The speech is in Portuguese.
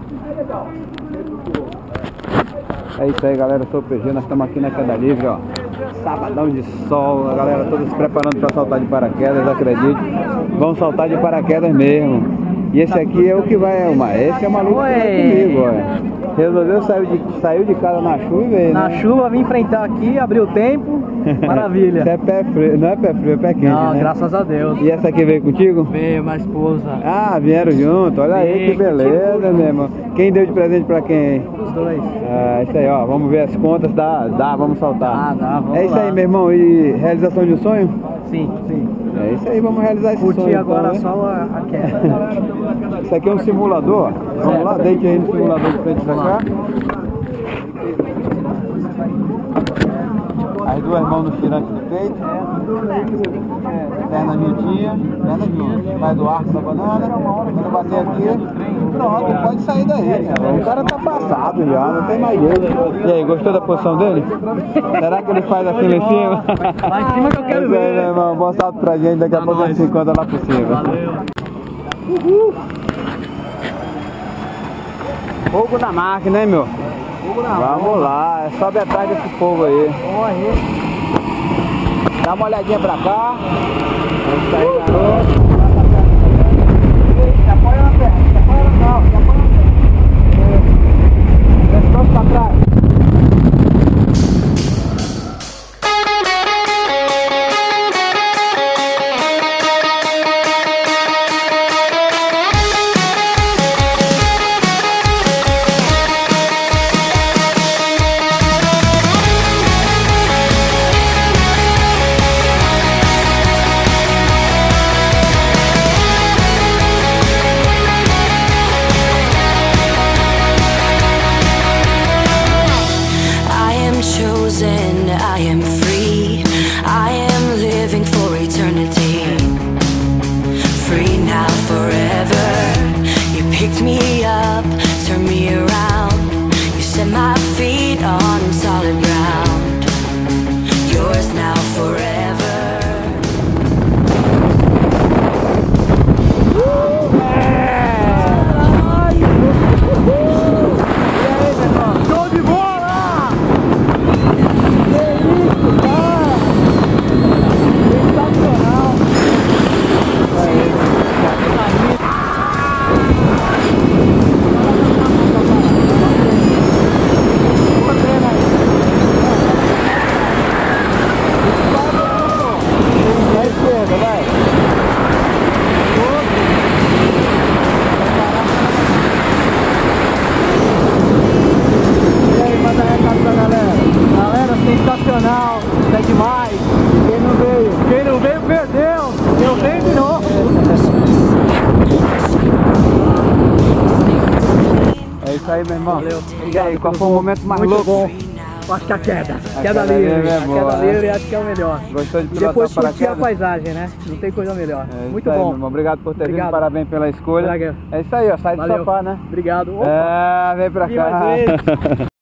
É isso aí, galera, eu sou o PG, nós estamos aqui na queda livre, ó. Sabadão de sol, a galera toda se preparando para saltar de paraquedas, acredite. Vamos saltar de paraquedas mesmo. E esse aqui é o que vai, esse é o maluco que vai comigo, ó. Resolveu, saiu de casa na chuva e veio, na chuva, vim enfrentar aqui, abriu o tempo, maravilha. Você é pé frio, não é pé frio, é pé quente, não, né? Graças a Deus. E essa aqui veio contigo? Veio, minha esposa. Ah, vieram junto, olha aí que beleza, meu irmão. Quem deu de presente pra quem? Os dois. Ah, isso aí, ó, vamos ver as contas, dá, vamos saltar. Dá, vamos É isso lá. aí, meu irmão, e realização de um sonho? Sim. É isso aí, vamos realizar esse sonho. Curti agora então, só a queda. Isso aqui é um simulador, ó. Vamos lá, deite aí no simulador de frente pra cá. As duas mãos no tirante do peito. Perna juntinha, vai do arco da banana. Quando bater aqui, pronto, pode sair daí, cara. O cara tá passado já, não tem mais jeito. E aí, gostou da posição dele? Será que ele faz assim lá em cima? Lá em cima que eu quero ver. Meu irmão, bom salto pra gente, daqui a pouco a gente se encontra lá por cima. Valeu. Fogo na máquina, hein, meu? Vamos lá, sobe atrás desse fogo aí. Dá uma olhadinha pra cá. Isso aí, garoto. Se apoia na perna, se apoia na perna, se apoia na perna. Pescoço pra trás. I am free, I am living for eternity. Free now, forever. You picked me up, turned me around. You set my feet on solid ground. Yours now, forever. Sensacional, é demais. Quem não veio perdeu. Eu venho de novo. É isso aí, meu irmão. Valeu. E aí, qual foi o momento mais muito louco? Bom. Acho que a queda queda livre. é A boa, queda livre acho que é o melhor. Gostou de E pilotar depois curtir a paraquedas? paisagem, né? Não tem coisa melhor. Muito aí, bom. Meu irmão. Obrigado por ter vindo, parabéns pela escolha. Valeu. É isso aí, ó, sai do Valeu. sofá, né? Obrigado. Opa. É, vem pra cá.